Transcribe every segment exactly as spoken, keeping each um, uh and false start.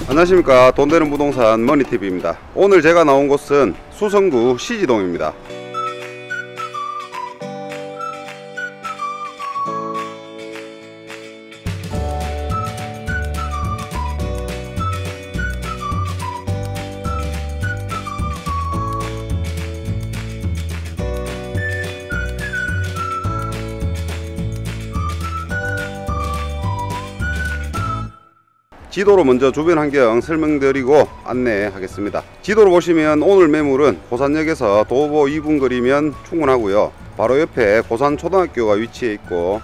안녕하십니까. 돈되는 부동산 머니티비입니다. 오늘 제가 나온 곳은 수성구 시지동입니다. 지도로 먼저 주변 환경 설명드리고 안내하겠습니다. 지도로 보시면 오늘 매물은 고산역에서 도보 이 분 거리면 충분하고요. 바로 옆에 고산초등학교가 위치해 있고,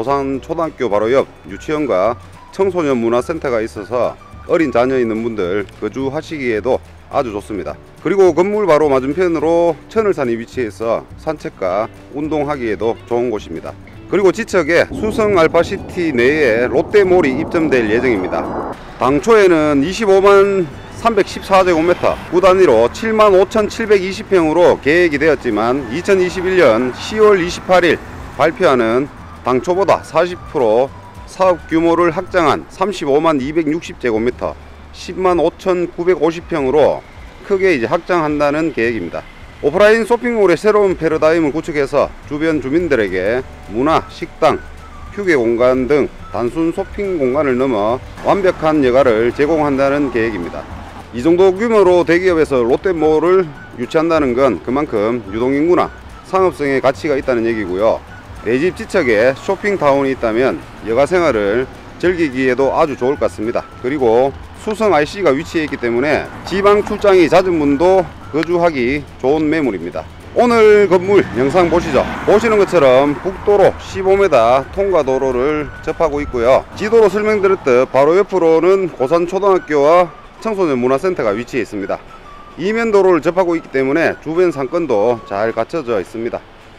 고산초등학교 바로 옆 유치원과 청소년 문화센터가 있어서 어린 자녀 있는 분들 거주하시기에도 아주 좋습니다. 그리고 건물 바로 맞은편으로 천을산이 위치해서 산책과 운동하기에도 좋은 곳입니다. 그리고 지척에 수성 알파시티 내에 롯데몰이 입점될 예정입니다. 당초에는 이십오만 삼백십사 제곱미터, 구 단위로 칠만 오천칠백이십 평으로 계획이 되었지만 이천이십일 년 시월 이십팔일 발표하는 당초보다 사십 퍼센트 사업 규모를 확장한 삼십오만 이백육십 제곱미터, 십만 오천구백오십 평으로 크게 이제 확장한다는 계획입니다. 오프라인 쇼핑몰의 새로운 패러다임을 구축해서 주변 주민들에게 문화, 식당, 휴게 공간 등 단순 쇼핑 공간을 넘어 완벽한 여가를 제공한다는 계획입니다. 이 정도 규모로 대기업에서 롯데몰을 유치한다는 건 그만큼 유동인구나 상업성의 가치가 있다는 얘기고요. 내 집 지척에 쇼핑타운이 있다면 여가 생활을 즐기기에도 아주 좋을 것 같습니다. 그리고 수성 아이씨가 위치해 있기 때문에 지방 출장이 잦은 분도 거주하기 좋은 매물입니다. 오늘 건물 영상 보시죠. 보시는 것처럼 북도로 십오 미터 통과도로를 접하고 있고요. 지도로 설명드렸듯 바로 옆으로는 고산초등학교와 청소년 문화센터가 위치해 있습니다. 이면도로를 접하고 있기 때문에 주변 상권도 잘 갖춰져 있습니다.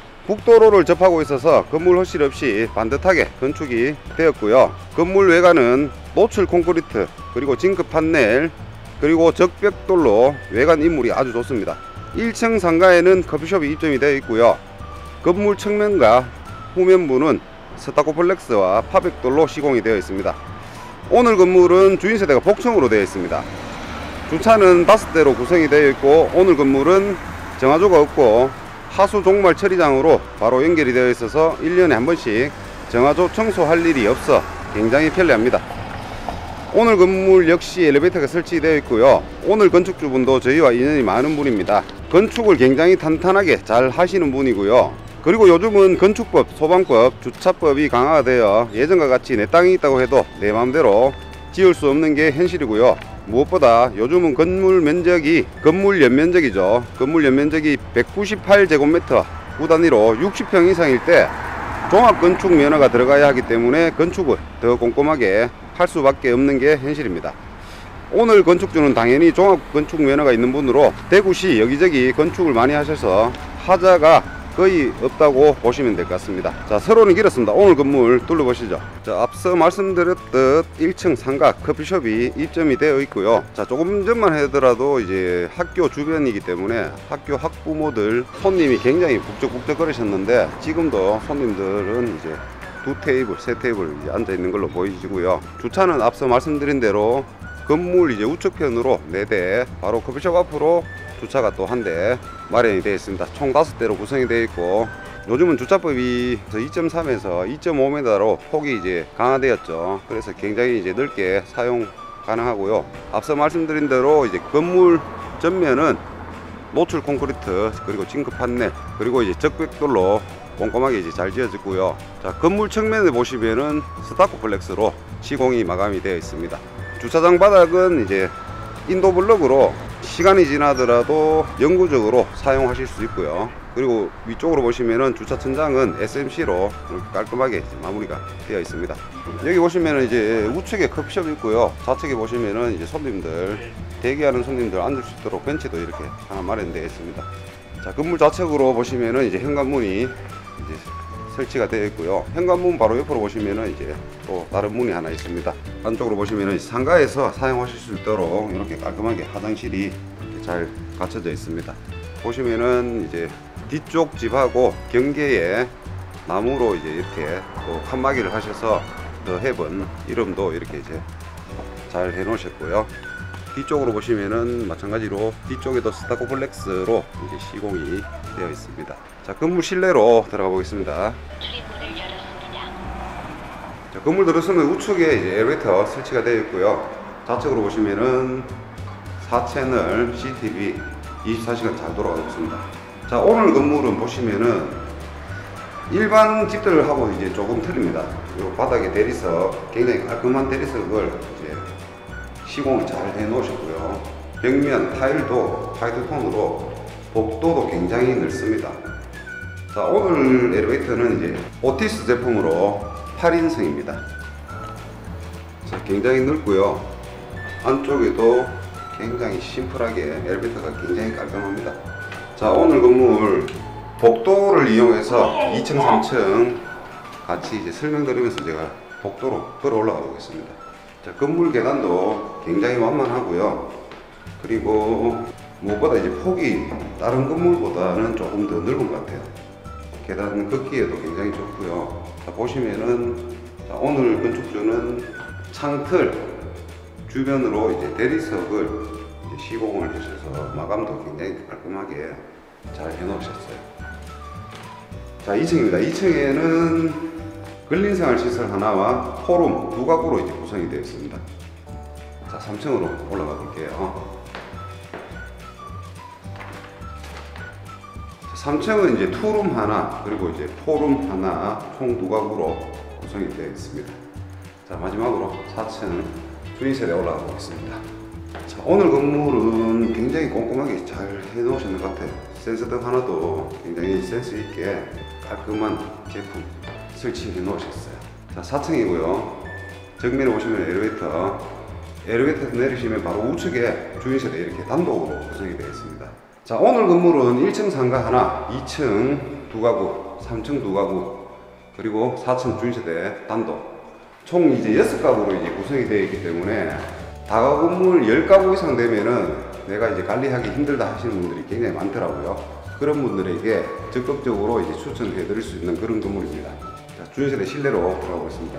북도로를 접하고 있어서 건물 허실 없이 반듯하게 건축이 되었고요. 건물 외관은 노출 콘크리트, 그리고 징크 판넬, 그리고 적벽돌로 외관 인물이 아주 좋습니다. 일 층 상가에는 커피숍이 입점이 되어 있고요. 건물 측면과 후면부는 스타코플렉스와 파백돌로 시공이 되어 있습니다. 오늘 건물은 주인세대가 복층으로 되어 있습니다. 주차는 다섯 대로 구성이 되어 있고, 오늘 건물은 정화조가 없고 하수 종말 처리장으로 바로 연결이 되어 있어서 일 년에 한 번씩 정화조 청소할 일이 없어 굉장히 편리합니다. 오늘 건물 역시 엘리베이터가 설치되어 있고요. 오늘 건축주분도 저희와 인연이 많은 분입니다. 건축을 굉장히 탄탄하게 잘 하시는 분이고요. 그리고 요즘은 건축법, 소방법, 주차법이 강화가 되어 예전과 같이 내 땅이 있다고 해도 내 마음대로 지을 수 없는 게 현실이고요. 무엇보다 요즘은 건물 면적이, 건물 연면적이죠. 건물 연면적이 백구십팔 제곱미터, 구 단위로 육십 평 이상일 때 종합건축 면허가 들어가야 하기 때문에 건축을 더 꼼꼼하게 할 수밖에 없는 게 현실입니다. 오늘 건축주는 당연히 종합건축 면허가 있는 분으로 대구시 여기저기 건축을 많이 하셔서 하자가 거의 없다고 보시면 될 것 같습니다. 자, 서론이 길었습니다. 오늘 건물 둘러보시죠. 자, 앞서 말씀드렸듯 일 층 상가 커피숍이 입점이 되어 있고요. 자, 조금 전만 하더라도 이제 학교 주변이기 때문에 학교 학부모들 손님이 굉장히 북적북적 거리셨는데, 지금도 손님들은 이제 두 테이블, 세 테이블 이제 앉아 있는 걸로 보이시고요. 주차는 앞서 말씀드린 대로 건물 이제 우측편으로 네 대, 바로 커피숍 앞으로 주차가 또 한 대 마련이 되어 있습니다. 총 다섯 대로 구성이 되어 있고, 요즘은 주차법이 이 점 삼에서 이 점 오 미터로 폭이 이제 강화되었죠. 그래서 굉장히 이제 넓게 사용 가능하고요. 앞서 말씀드린 대로 이제 건물 전면은 노출 콘크리트, 그리고 징크 판넬, 그리고 이제 적벽돌로 꼼꼼하게 이제 잘 지어졌고요. 자, 건물 측면에 보시면은 스타코플렉스로 시공이 마감이 되어 있습니다. 주차장 바닥은 이제 인도블럭으로 시간이 지나더라도 영구적으로 사용하실 수 있고요. 그리고 위쪽으로 보시면은 주차 천장은 에스엠씨로 깔끔하게 마무리가 되어 있습니다. 여기 보시면은 이제 우측에 커피숍이 있고요. 좌측에 보시면은 이제 손님들, 대기하는 손님들 앉을 수 있도록 벤치도 이렇게 하나 마련되어 있습니다. 자, 건물 좌측으로 보시면은 이제 현관문이 이제 설치가 되어 있고요. 현관문 바로 옆으로 보시면은 이제 또 다른 문이 하나 있습니다. 안쪽으로 보시면은 상가에서 사용하실 수 있도록 이렇게 깔끔하게 화장실이 이렇게 잘 갖춰져 있습니다. 보시면은 이제 뒤쪽 집하고 경계에 나무로 이제 이렇게 또 칸막이를 하셔서 더 헤븐 이름도 이렇게 이제 잘 해 놓으셨고요. 뒤쪽으로 보시면은 마찬가지로 뒤쪽에도 스타코플렉스로 이제 시공이 되어 있습니다. 자, 건물 실내로 들어가 보겠습니다. 자, 건물 들어서면 우측에 이제 엘리베이터 설치가 되어 있고요. 좌측으로 보시면은 사 채널 씨씨티비 이십사 시간 잘 돌아가고 있습니다. 자, 오늘 건물은 보시면은 일반 집들하고 이제 조금 틀립니다. 요 바닥에 대리석, 굉장히 깔끔한 대리석을 이제 시공을 잘 해 놓으셨고요. 벽면 타일도 화이트 톤으로 복도도 굉장히 넓습니다. 자, 오늘 엘리베이터는 이제 오티스 제품으로 팔 인승입니다. 자, 굉장히 넓고요. 안쪽에도 굉장히 심플하게 엘리베이터가 굉장히 깔끔합니다. 자, 오늘 건물 복도를 이용해서 이 층, 삼 층 같이 이제 설명드리면서 제가 복도로 걸어 올라가 보겠습니다. 자, 건물 계단도 굉장히 완만하고요. 그리고 무엇보다 이제 폭이 다른 건물보다는 조금 더 넓은 것 같아요. 계단 걷기에도 굉장히 좋고요. 자, 보시면은 자, 오늘 건축주는 창틀 주변으로 이제 대리석을 이제 시공을 해주셔서 마감도 굉장히 깔끔하게 잘 해놓으셨어요. 자, 이 층입니다. 이 층에는 근린생활시설 하나와 포룸 두 가구로 이제 구성이 되어 있습니다. 자, 삼 층으로 올라가 볼게요. 삼 층은 이제 투룸 하나 그리고 이제 포룸 하나 총 두 가구로 구성이 되어 있습니다. 자, 마지막으로 사 층 주인세대 올라가 보겠습니다. 자, 오늘 건물은 굉장히 꼼꼼하게 잘 해놓으셨는 것 같아요. 센서등 하나도 굉장히 센스 있게 깔끔한 제품 설치해 놓으셨어요. 자, 사 층이고요. 정면에 보시면 엘리베이터, 엘리베이터에서 내리시면 바로 우측에 주인세대 이렇게 단독으로 구성이 되어 있습니다. 자, 오늘 건물은 일 층 상가 하나, 이 층 두 가구, 삼 층 두 가구, 그리고 사 층 주인세대 단독 총 이제 여섯 가구로 이제 구성이 되어 있기 때문에 다가구 건물 열 가구 이상 되면은 내가 이제 관리하기 힘들다 하시는 분들이 굉장히 많더라고요. 그런 분들에게 적극적으로 이제 추천해 드릴 수 있는 그런 건물입니다. 자, 주인세대 실내로 들어가보겠습니다.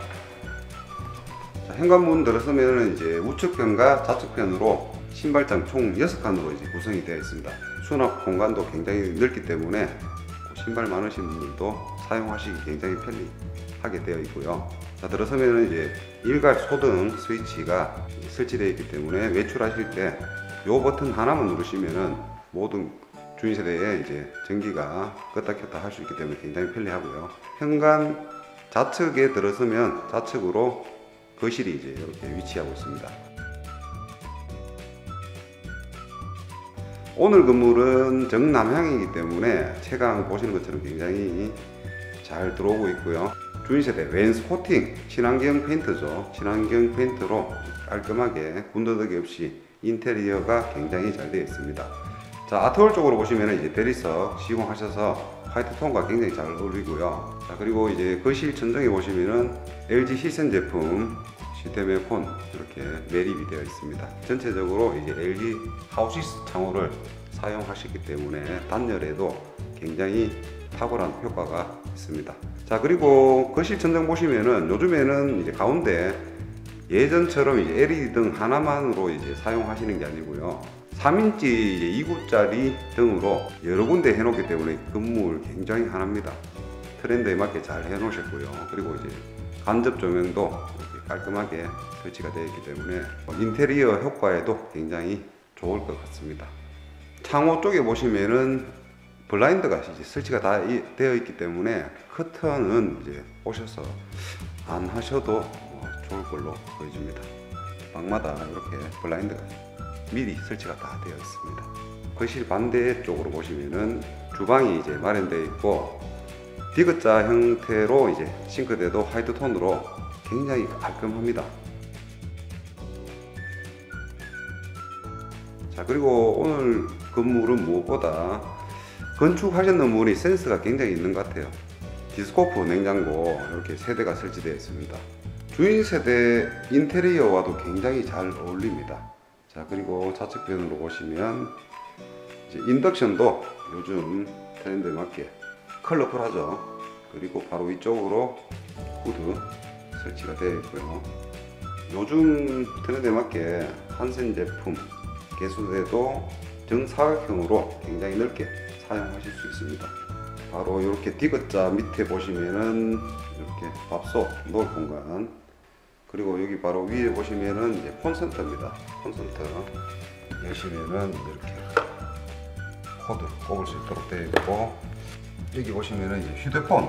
자, 현관문 들어서면은 이제 우측편과 좌측편으로 신발장 총 여섯 칸으로 이제 구성이 되어 있습니다. 수납 공간도 굉장히 넓기 때문에 신발 많으신 분들도 사용하시기 굉장히 편리하게 되어 있고요. 자, 들어서면은 이제 일괄 소등 스위치가 설치되어 있기 때문에 외출하실 때 이 버튼 하나만 누르시면은 모든 주인세대에 이제 전기가 껐다 켰다 할 수 있기 때문에 굉장히 편리하고요. 현관 좌측에 들어서면 좌측으로 거실이 이제 이렇게 위치하고 있습니다. 오늘 건물은 정남향이기 때문에 채광 보시는 것처럼 굉장히 잘 들어오고 있고요. 주인세대 웬스코팅 친환경 페인트죠. 친환경 페인트로 깔끔하게 군더더기 없이 인테리어가 굉장히 잘 되어 있습니다. 자, 아트홀 쪽으로 보시면 이제 대리석 시공하셔서 화이트 톤과 굉장히 잘 어울리고요. 자, 그리고 이제 거실 천정에 보시면은 엘지 시센 제품 시스템 에어컨 이렇게 매립이 되어 있습니다. 전체적으로 이제 엘지 하우시스 창호를 사용하셨기 때문에 단열에도 굉장히 탁월한 효과가 있습니다. 자, 그리고 거실 천정 보시면은 요즘에는 이제 가운데 예전처럼 이제 엘이디 등 하나만으로 이제 사용하시는 게 아니고요. 삼 인치 이제 이 구짜리 등으로 여러 군데 해놓기 때문에 건물 굉장히 환합니다. 트렌드에 맞게 잘 해놓으셨고요. 그리고 이제 간접 조명도 이렇게 깔끔하게 설치가 되어 있기 때문에 인테리어 효과에도 굉장히 좋을 것 같습니다. 창호 쪽에 보시면은 블라인드가 이제 설치가 다 되어 있기 때문에 커튼은 이제 오셔서 안 하셔도 뭐 좋을 걸로 보여집니다. 방마다 이렇게 블라인드가 미리 설치가 다 되어 있습니다. 거실 반대쪽으로 보시면은 주방이 이제 마련되어 있고 디귿자 형태로 이제 싱크대도 화이트 톤으로 굉장히 깔끔합니다. 자, 그리고 오늘 건물은 무엇보다 건축하셨는 분이 센스가 굉장히 있는 것 같아요. 디스코프 냉장고 이렇게 세대가 설치되어 있습니다. 주인 세대 인테리어와도 굉장히 잘 어울립니다. 자, 그리고 좌측편으로 보시면 이제 인덕션도 요즘 트렌드에 맞게 컬러풀하죠. 그리고 바로 위쪽으로 후드 설치가 되어 있고요. 요즘 트렌드에 맞게 한센 제품 개수대도 정사각형으로 굉장히 넓게 사용하실 수 있습니다. 바로 이렇게 디귿자 밑에 보시면은 이렇게 밥솥 놓을 공간, 그리고 여기 바로 위에 보시면은 이제 콘센트입니다. 콘센트 여시면은 이렇게 코드 꼽을 수 있도록 되어 있고, 여기 보시면은 이제 휴대폰,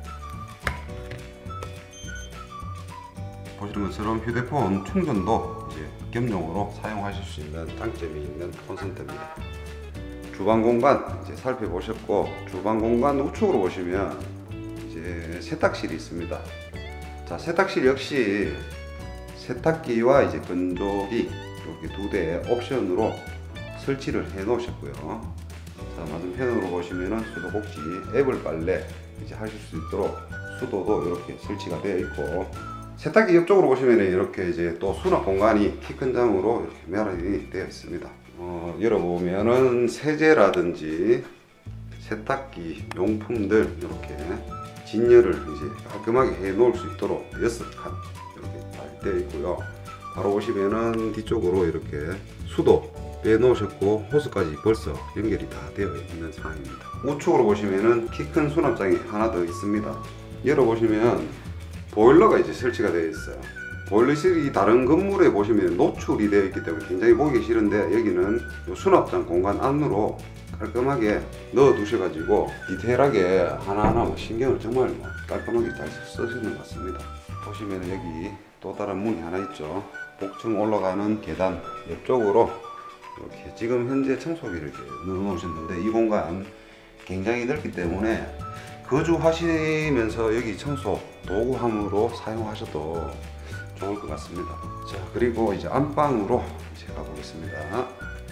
보시는 것처럼 휴대폰 충전도 이제 겸용으로 사용하실 수 있는 장점이 있는 콘센트입니다. 주방 공간 이제 살펴보셨고, 주방 공간 우측으로 보시면 이제 세탁실이 있습니다. 자, 세탁실 역시 세탁기와 이제 건조기 이렇게 두 대의 옵션으로 설치를 해 놓으셨고요. 자, 맞은편으로 보시면은 수도꼭지, 애벌 빨래 이제 하실 수 있도록 수도도 이렇게 설치가 되어 있고, 세탁기 옆쪽으로 보시면 이렇게 이제 또 수납 공간이 키 큰 장으로 이렇게 마련이 되어 있습니다. 어, 열어보면은 세제라든지 세탁기 용품들 이렇게 진열을 이제 깔끔하게 해 놓을 수 있도록 여섯 칸 이렇게 잘 되어 있고요. 바로 보시면은 뒤쪽으로 이렇게 수도 빼 놓으셨고, 호스까지 벌써 연결이 다 되어 있는 상황입니다. 우측으로 보시면은 키 큰 수납장이 하나 더 있습니다. 열어보시면 보일러가 이제 설치가 되어 있어요. 보일러실이 다른 건물에 보시면 노출이 되어 있기 때문에 굉장히 보기 싫은데, 여기는 수납장 공간 안으로 깔끔하게 넣어 두셔가지고 디테일하게 하나하나 뭐 신경을 정말 뭐 깔끔하게 잘 쓰시는 것 같습니다. 보시면 여기 또 다른 문이 하나 있죠. 복층 올라가는 계단 옆쪽으로 이렇게 지금 현재 청소기를 이렇게 넣어 놓으셨는데, 이 공간 굉장히 넓기 때문에 거주하시면서 여기 청소 도구함으로 사용하셔도 좋을 것 같습니다. 자, 그리고 이제 안방으로 이제 가보겠습니다. 자,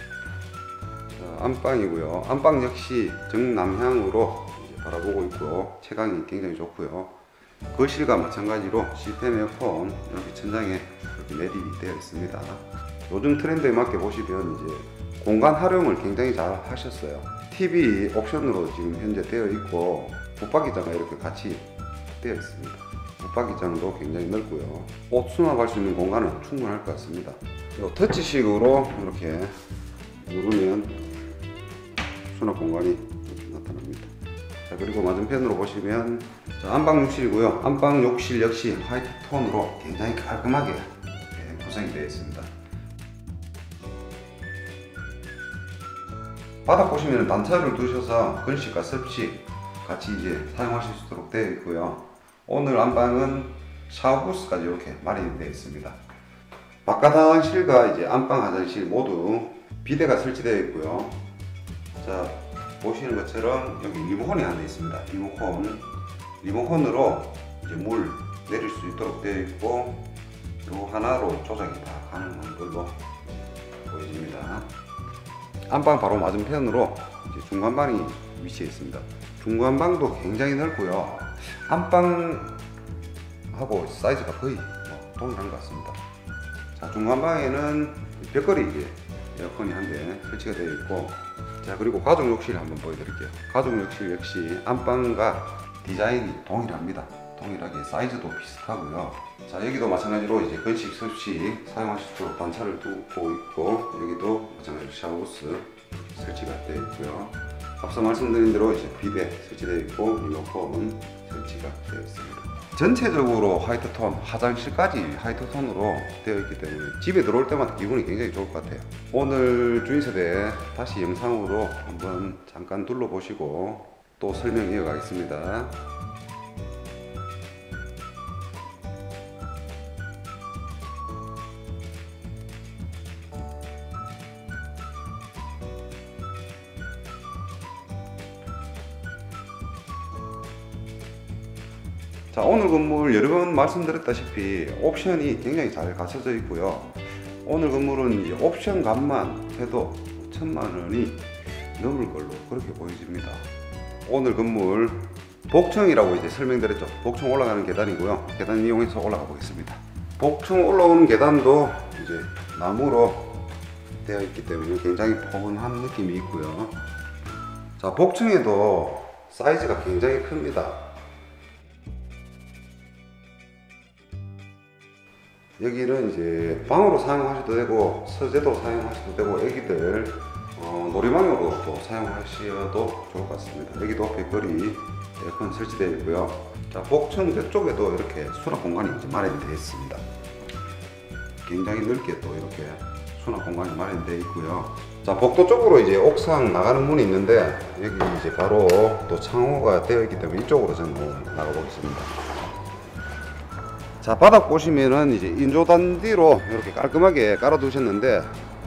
안방이고요. 안방 역시 정남향으로 이제 바라보고 있고, 채광이 굉장히 좋고요. 거실과 마찬가지로 시스템 에어컨 이렇게 천장에 이렇게 매립이 되어 있습니다. 요즘 트렌드에 맞게 보시면 이제 공간 활용을 굉장히 잘 하셨어요. 티비 옵션으로 지금 현재 되어 있고, 붙박이장이 이렇게 같이 되어 있습니다. 붙박이장도 굉장히 넓고요. 옷 수납할 수 있는 공간은 충분할 것 같습니다. 이 터치식으로 이렇게 누르면 수납 공간이 이렇게 나타납니다. 자, 그리고 맞은편으로 보시면 자, 안방 욕실이고요. 안방 욕실 역시 화이트 톤으로 굉장히 깔끔하게 구성이 되어 있습니다. 바닥 보시면 단차를 두셔서 건식과 습식 같이 이제 사용하실 수 있도록 되어 있고요. 오늘 안방은 샤워부스까지 이렇게 마련이 되어 있습니다. 바깥 화장실과 이제 안방 화장실 모두 비데가 설치되어 있고요. 자, 보시는 것처럼 여기 리모컨이 하나 있습니다. 리모컨, 리모컨으로 이제 물 내릴 수 있도록 되어 있고, 요 하나로 조작이 다 가능한 걸로 보여집니다. 안방 바로 맞은편으로 이제 중간방이 위치해 있습니다. 중간방도 굉장히 넓고요. 안방하고 사이즈가 거의 뭐 동일한 것 같습니다. 자, 중간방에는 벽걸이 이제 에어컨이 한 대 설치가 되어 있고, 자, 그리고 가족 욕실 한번 보여드릴게요. 가족 욕실 역시 안방과 디자인이 동일합니다. 동일하게 사이즈도 비슷하고요. 자, 여기도 마찬가지로 이제 건식 습식 사용하실 수 있도록 단차를 두고 있고, 여기도 마찬가지로 샤워부스 설치가 되어 있고요. 앞서 말씀드린 대로 이제 비데 설치되어 있고, 리모컨 설치가 되어 있습니다. 전체적으로 화이트 톤, 화장실까지 화이트 톤으로 되어 있기 때문에 집에 들어올 때마다 기분이 굉장히 좋을 것 같아요. 오늘 주인세대 다시 영상으로 한번 잠깐 둘러보시고 또 설명 이어가겠습니다. 자, 오늘 건물 여러 번 말씀드렸다시피 옵션이 굉장히 잘 갖춰져 있고요. 오늘 건물은 이제 옵션 값만 해도 천만 원이 넘을 걸로 그렇게 보여집니다. 오늘 건물 복층이라고 이제 설명드렸죠. 복층 올라가는 계단이고요. 계단 이용해서 올라가 보겠습니다. 복층 올라오는 계단도 이제 나무로 되어 있기 때문에 굉장히 포근한 느낌이 있고요. 자, 복층에도 사이즈가 굉장히 큽니다. 여기는 이제 방으로 사용하셔도 되고 서재도 사용하셔도 되고 애기들 어, 놀이방으로 또 사용하셔도 좋을 것 같습니다. 여기도 벽걸이 에어컨 설치되어 있고요. 자, 복층 쪽에도 이렇게 수납 공간이 이제 마련되어 있습니다. 굉장히 넓게 또 이렇게 수납 공간이 마련되어 있고요. 자, 복도 쪽으로 이제 옥상 나가는 문이 있는데 여기 이제 바로 또 창호가 되어 있기 때문에 이쪽으로 저는 나가 보겠습니다. 자, 바닥 보시면은 이제 인조단지로 이렇게 깔끔하게 깔아 두셨는데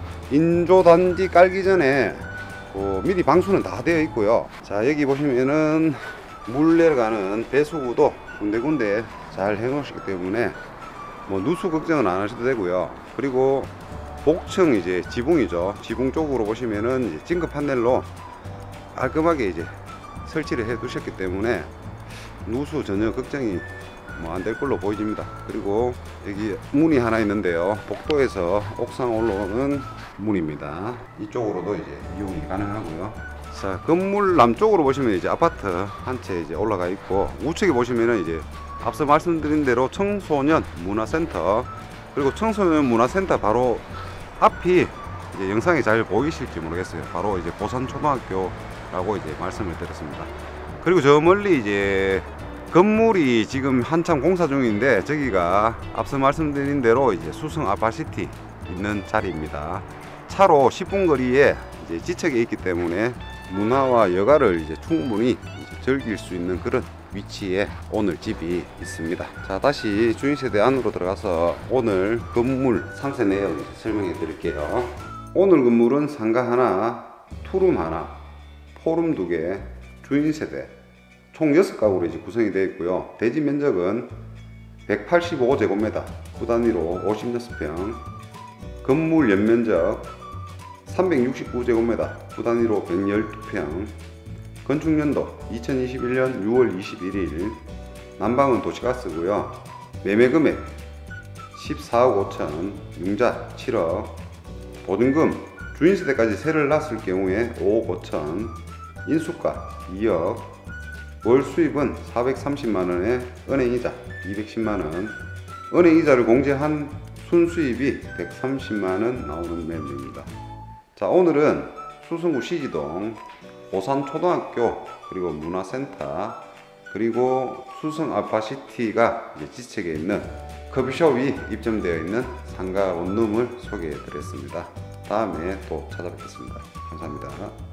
인조단지 깔기 전에 그 미리 방수는 다 되어 있고요. 자, 여기 보시면은 물 내려가는 배수구도 군데군데 잘 해 놓으시기 때문에 뭐 누수 걱정은 안 하셔도 되고요. 그리고 복층 이제 지붕이죠. 지붕 쪽으로 보시면은 이제 징크 판넬로 깔끔하게 이제 설치를 해 두셨기 때문에 누수 전혀 걱정이 뭐 안 될 걸로 보여집니다. 그리고 여기 문이 하나 있는데요. 복도에서 옥상 올라오는 문입니다. 이쪽으로도 이제 이용이 가능하고요. 자, 건물 남쪽으로 보시면 이제 아파트 한 채 이제 올라가 있고 우측에 보시면은 이제 앞서 말씀드린 대로 청소년 문화센터, 그리고 청소년 문화센터 바로 앞이 이제 영상에 잘 보이실지 모르겠어요. 바로 이제 고산초등학교라고 이제 말씀을 드렸습니다. 그리고 저 멀리 이제 건물이 지금 한참 공사 중인데 저기가 앞서 말씀드린 대로 이제 수성 아파시티 있는 자리입니다. 차로 십 분 거리에 이제 지척에 있기 때문에 문화와 여가를 이제 충분히 이제 즐길 수 있는 그런 위치에 오늘 집이 있습니다. 자, 다시 주인세대 안으로 들어가서 오늘 건물 상세 내용 설명해 드릴게요. 오늘 건물은 상가 하나, 투룸 하나, 포룸 두 개, 주인세대 총 여섯 가구로 이제 구성이 되어 있고요. 대지 면적은 백팔십오 제곱미터, 구 단위로 오십육 평, 건물 연면적 삼백육십구 제곱미터, 구 단위로 백십이 평, 건축연도 이천이십일 년 유월 이십일일, 난방은 도시가스고요. 매매금액 십사억 오천, 융자 칠억, 보증금 주인세대까지 세를 났을 경우에 오억 오천, 인수가 이억, 월 수입은 사백삼십만 원에 은행이자 이백십만 원, 은행이자를 공제한 순수입이 백삼십만 원 나오는 매물입니다. 자, 오늘은 수성구 시지동 고산초등학교, 그리고 문화센터, 그리고 수성 아파시티가 이제 지척에 있는 커피숍이 입점되어 있는 상가 원룸을 소개해 드렸습니다. 다음에 또 찾아뵙겠습니다. 감사합니다.